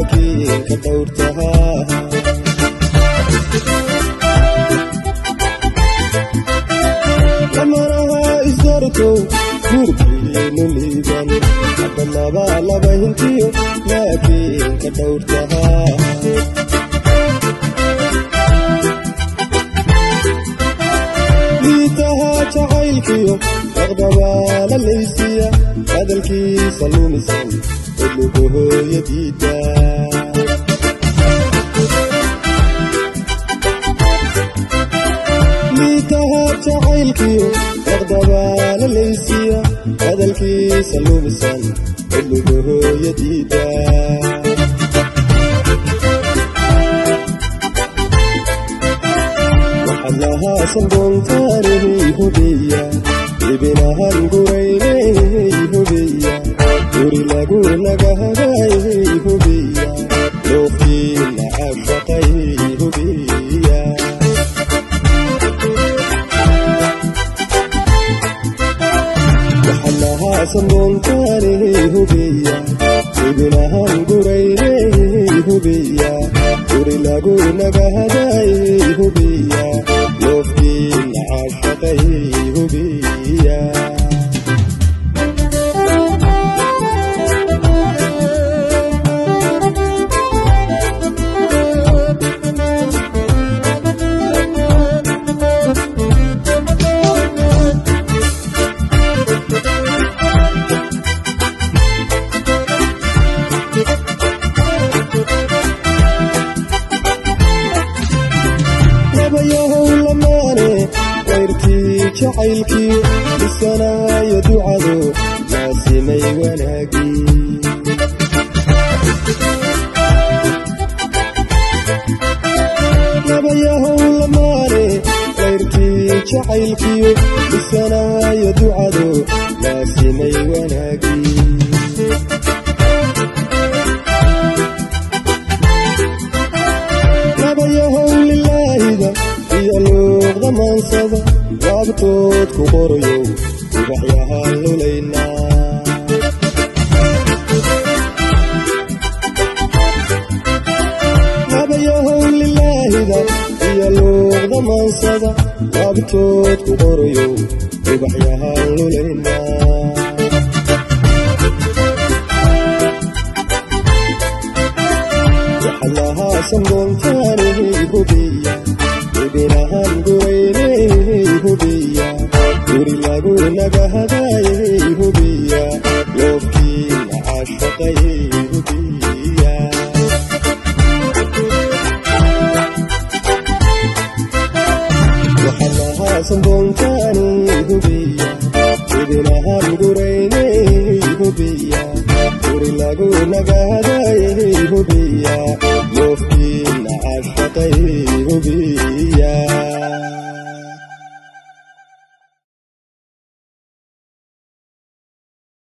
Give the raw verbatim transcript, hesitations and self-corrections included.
laakiin ka dhowrtahaa lamanaha isdartow gurkiinu liiban hadda laba laba hintiyo laakiin ka dhowrtahaa jacaylkiyo dhaqdhabaala laysiya hadalkiisa lumisan cidlugu hooyadiida liitaha jacaylkiyo dhaqdhabaala laysiya hadalkiisa lumisan cidlugu hooyadiida waxaadlahaa sandoontaanihii hubiya ibinahan guraynay hubiya guri lagu nagahagay hubiya loofkiina cashaqay hubiya waxaadlahaa sandoontaanihii hubiya ibinahan guraynay hubiya guri lagu nagahagay hubiya loofkiina cashaqay hubiya jacaylkii dhisanaayo ducado laasimay wanaagii nabayahow lamaane qayrkii jacaylkiyo dhisanaayo ducado laasimay wanaagii nabayahow lilaahida iyo luuqda maansada laabtood ku qorayow ubaxyahaan lulaynaa nabayahow lilaahida iyo luuqda maansada laabtood ku qorayow ubaxyahaan lulaynaa waxaadlahaa sandoontaanihii hubiya ibinahan guraynay hubiya guri lagu nagahagay hubiya loofkiina cashaqay hubiya waxaadlahaa sandoontaani hubiya ibinahan guraynay hubiya guri lagu nagahagay hubiya loofkiina cashaqay hubiya